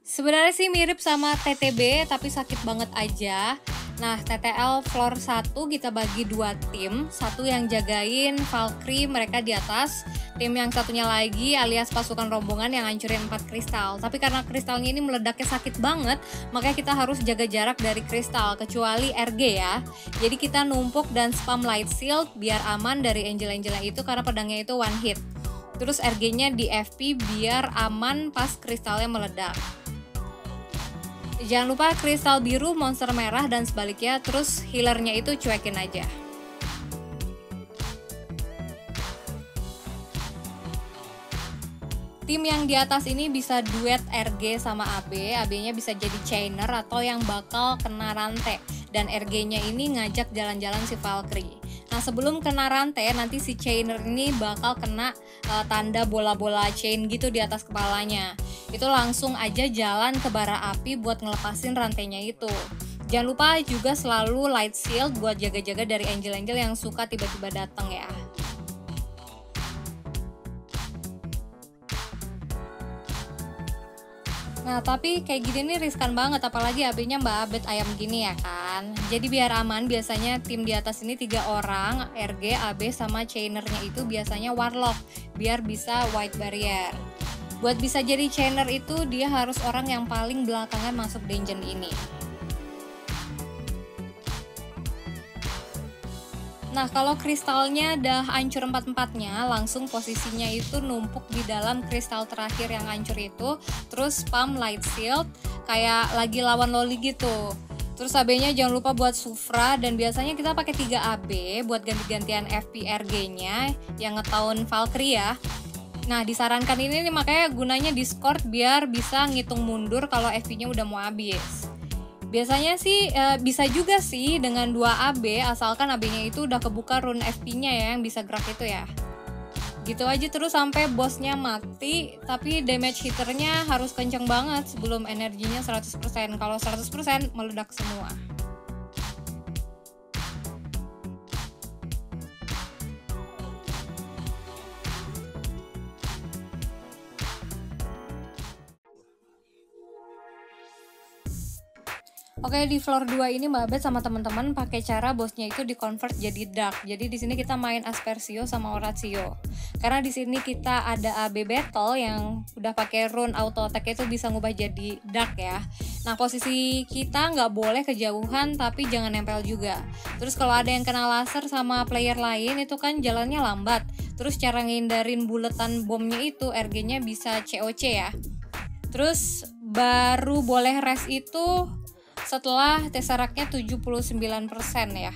Sebenarnya sih mirip sama TTB tapi sakit banget aja. Nah, TTL floor 1 kita bagi 2 tim. Satu yang jagain Valkyrie, mereka di atas. Tim yang satunya lagi alias pasukan rombongan yang hancurin 4 kristal. Tapi karena kristalnya ini meledaknya sakit banget, makanya kita harus jaga jarak dari kristal, kecuali RG ya. Jadi kita numpuk dan spam light shield biar aman dari angel-angelnya itu karena pedangnya itu one hit. Terus RG-nya di FP biar aman pas kristalnya meledak. Jangan lupa kristal biru, monster merah, dan sebaliknya. Terus healernya itu cuekin aja. Tim yang di atas ini bisa duet RG sama AB. AB-nya bisa jadi chainer atau yang bakal kena rantai. Dan RG-nya ini ngajak jalan-jalan si Valkyrie. Nah, sebelum kena rantai, nanti si chainer ini bakal kena tanda bola-bola chain gitu di atas kepalanya. Itu langsung aja jalan ke bara api buat ngelepasin rantainya itu. Jangan lupa juga selalu light shield buat jaga-jaga dari angel-angel yang suka tiba-tiba datang ya. Nah, tapi kayak gini nih riskan banget, apalagi AB-nya Mbak Abed ayam gini ya kan. Jadi biar aman, biasanya tim di atas ini 3 orang, RG, AB, sama chainernya itu biasanya warlock, biar bisa white barrier. Buat bisa jadi chainer itu, dia harus orang yang paling belakangan masuk dungeon ini. Nah, kalau kristalnya udah hancur 4-4-nya, langsung posisinya itu numpuk di dalam kristal terakhir yang hancur itu, terus spam light shield kayak lagi lawan loli gitu. Terus AB-nya jangan lupa buat Sufra, dan biasanya kita pakai 3 AB buat ganti-gantian FP RG-nya yang ngetaun Valkyrie ya. Nah, disarankan ini nih, makanya gunanya Discord biar bisa ngitung mundur kalau FP-nya udah mau habis. Biasanya sih bisa juga sih dengan 2 AB, asalkan AB-nya itu udah kebuka rune FP-nya ya yang bisa gerak itu ya. Gitu aja terus sampai bosnya mati, tapi damage hitternya harus kenceng banget sebelum energinya 100%. Kalau 100% meledak semua. Oke, di floor 2 ini Mbak Abed sama teman-teman pakai cara bosnya itu di convert jadi dark. Jadi di sini kita main Aspersio sama Orazio. Karena di sini kita ada AB battle yang udah pakai rune auto attack itu bisa ngubah jadi dark ya. Nah, posisi kita nggak boleh kejauhan tapi jangan nempel juga. Terus kalau ada yang kena laser sama player lain itu kan jalannya lambat. Terus cara ngindarin buletan bomnya itu RG-nya bisa COC ya. Terus baru boleh rest itu setelah Tesseractnya 79% ya.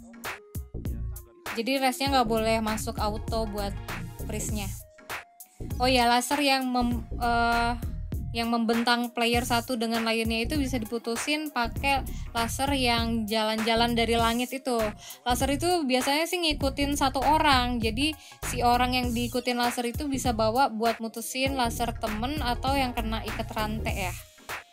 Jadi restnya nggak boleh masuk auto buat freeze-nya. Oh ya, laser yang membentang player satu dengan lainnya itu bisa diputusin pakai laser yang jalan-jalan dari langit itu. Laser itu biasanya sih ngikutin satu orang. Jadi si orang yang diikutin laser itu bisa bawa buat mutusin laser temen atau yang kena ikat rantai ya.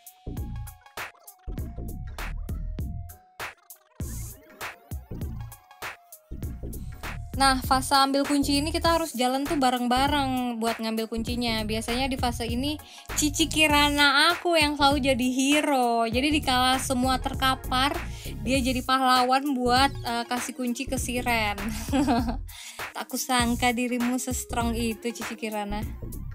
Nah, fase ambil kunci ini kita harus jalan tuh bareng-bareng buat ngambil kuncinya. Biasanya di fase ini Cici Kirana aku yang selalu jadi hero. Jadi dikala semua terkapar, dia jadi pahlawan buat kasih kunci ke Siren. Tak kusangka dirimu se-strong itu, Cici Kirana.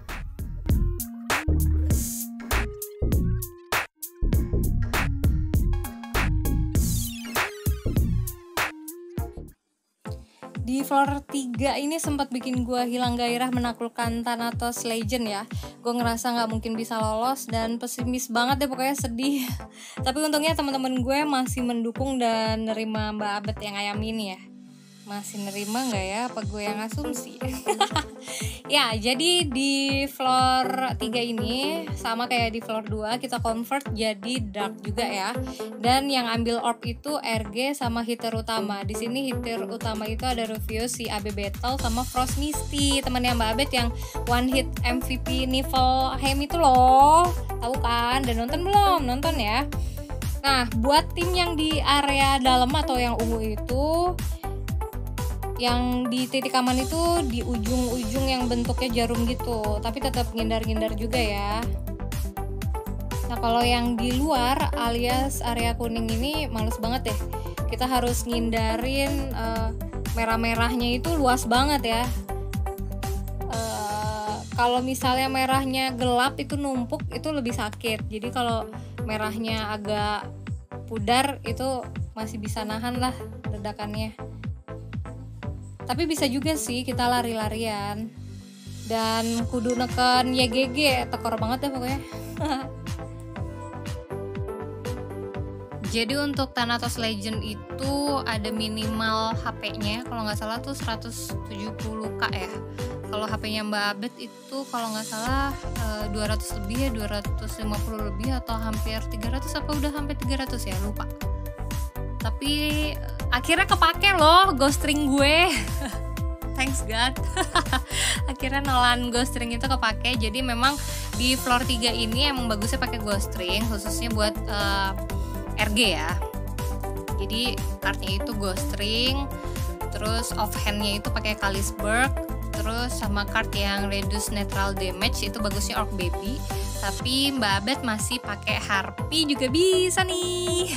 Di floor 3 ini sempat bikin gue hilang gairah menaklukkan Thanatos Legend ya. Gue ngerasa gak mungkin bisa lolos dan pesimis banget deh, pokoknya sedih. Tapi untungnya teman-teman gue masih mendukung dan nerima Mbak Abed yang ayam ini ya. Masih nerima gak ya? Apa gue yang asumsi? Ya, jadi di floor 3 ini sama kayak di floor 2 kita convert jadi dark juga ya. Dan yang ambil orb itu RG sama hitter utama. Di sini hitter utama itu ada Rufius, si AB Battle sama Frost Misty, temannya Mbak Abed yang one hit MVP Niflheim itu loh. Tahu kan? Dan nonton belum? Nonton ya. Nah, buat tim yang di area dalam atau yang ungu itu, yang di titik aman itu di ujung-ujung yang bentuknya jarum gitu, tapi tetap ngindar-ngindar juga ya. Nah kalau yang di luar alias area kuning ini males banget ya. Kita harus ngindarin merah-merahnya itu luas banget ya. Kalau misalnya merahnya gelap itu numpuk itu lebih sakit. Jadi kalau merahnya agak pudar itu masih bisa nahan lah ledakannya. Tapi bisa juga sih kita lari-larian. Dan kudu neken YGG, tekor banget ya pokoknya. Jadi untuk Thanatos Legend itu ada minimal HP-nya, kalau nggak salah tuh 170k ya. Kalau HP-nya Mbak Abed itu kalau nggak salah 200 lebih ya, 250 lebih atau hampir 300, apa udah hampir 300 ya, lupa. Tapi akhirnya kepake loh ghost ring gue. Thanks God. Akhirnya Nolan ghost ring itu kepake. Jadi memang di floor 3 ini emang bagusnya pakai ghost ring, khususnya buat RG ya. Jadi kartnya itu ghost ring, terus offhand-nya itu pakai Kalisberg, terus sama card yang reduce neutral damage itu bagusnya Orc Baby. Tapi Mbak Abed masih pakai Harpy juga bisa nih.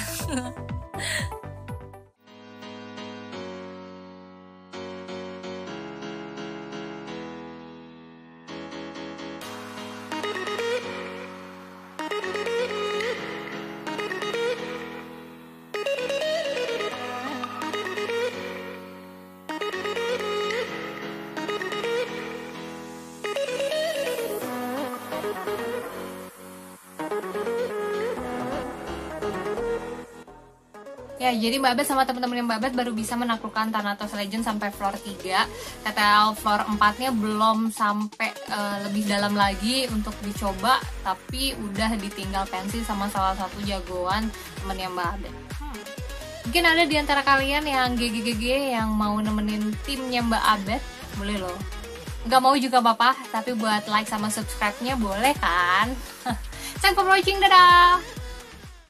Ya, jadi Mbak Abed sama teman-teman Mbak Abed baru bisa menaklukkan Thanatos Legend sampai floor 3. TTL floor 4-nya belum sampai lebih dalam lagi untuk dicoba, tapi udah ditinggal pensi sama salah satu jagoan temennya Mbak Abed. Mungkin ada di antara kalian yang GGGG yang mau nemenin timnya Mbak Abed, boleh loh. Nggak mau juga apa-apa, tapi buat like sama subscribe-nya boleh kan? Thanks for watching, dadah!